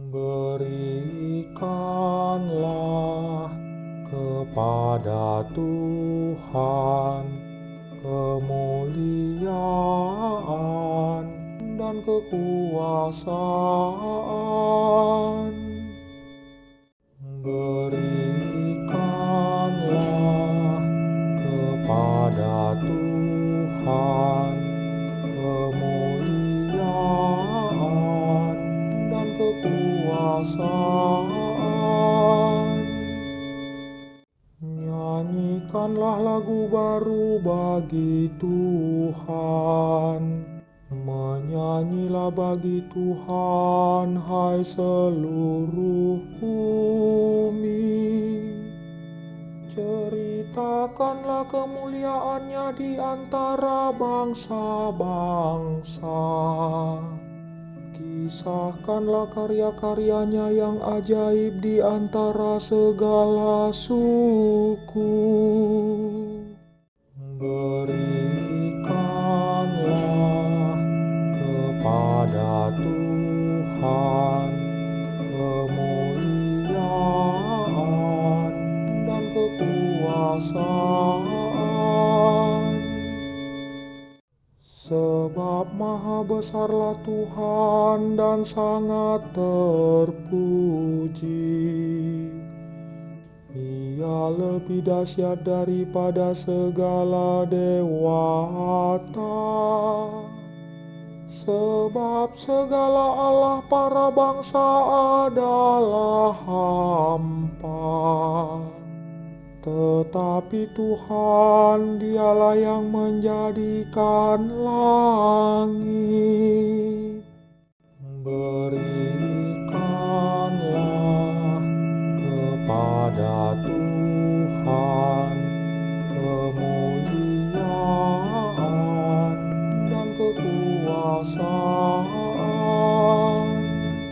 Berikanlah kepada Tuhan kemuliaan dan kekuasaan. Berikanlah kepada Tuhan kemuliaan dan kekuasaan. Nyanyikanlah lagu baru bagi Tuhan. Menyanyilah bagi Tuhan, hai seluruh bumi. Ceritakanlah kemuliaannya di antara bangsa-bangsa. Kisahkanlah karya-karyanya yang ajaib di antara segala suku. Berikanlah kepada Tuhan kemuliaan dan kekuasaan. Sebab maha besarlah Tuhan dan sangat terpuji. Ia lebih dahsyat daripada segala dewata. Sebab segala allah para bangsa adalah hampa. Tetapi Tuhan, Dialah yang menjadikan langit. Berikanlah kepada Tuhan kemuliaan dan kekuasaan.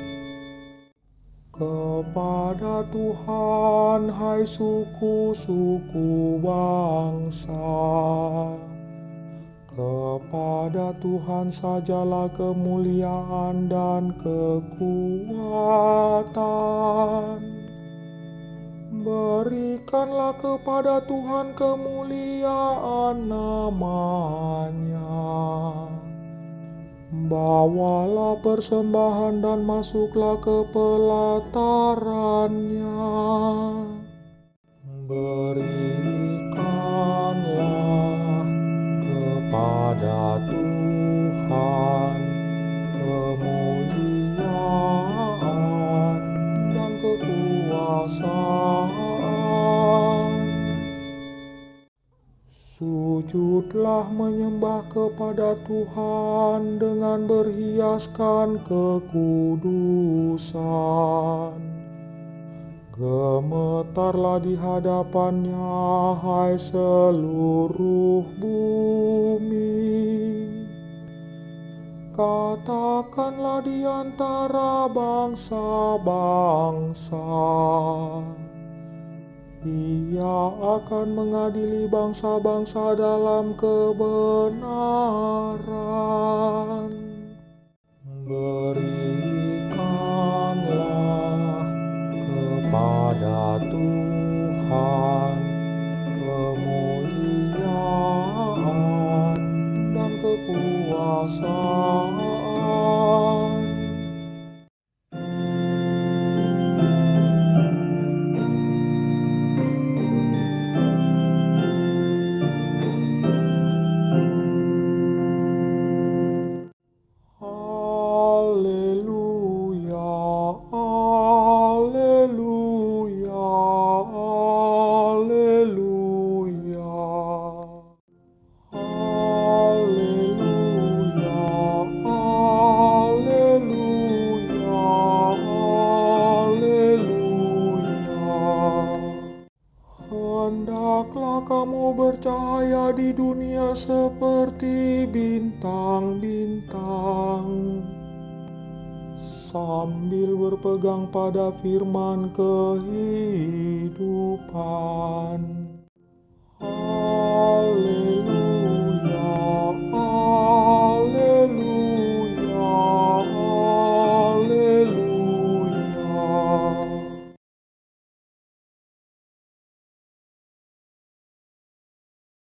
Kepada Tuhan, hai suku-suku bangsa. Kepada Tuhan sajalah kemuliaan dan kekuatan. Berikanlah kepada Tuhan kemuliaan nama-Nya. Bawalah persembahan dan masuklah ke pelataran-Nya. Berikanlah kepada Tuhan kemuliaan dan kekuasaan. Sujudlah menyembah kepada Tuhan dengan berhiaskan kekudusan. Gemetarlah di hadapan-Nya, hai seluruh bumi. Katakanlah di antara bangsa-bangsa, Ia akan mengadili bangsa-bangsa dalam kebenaran. Berikanlah kepada Tuhan kemuliaan dan kekuasaan. Hendaklah kamu bercahaya di dunia seperti bintang-bintang, sambil berpegang pada firman kehidupan.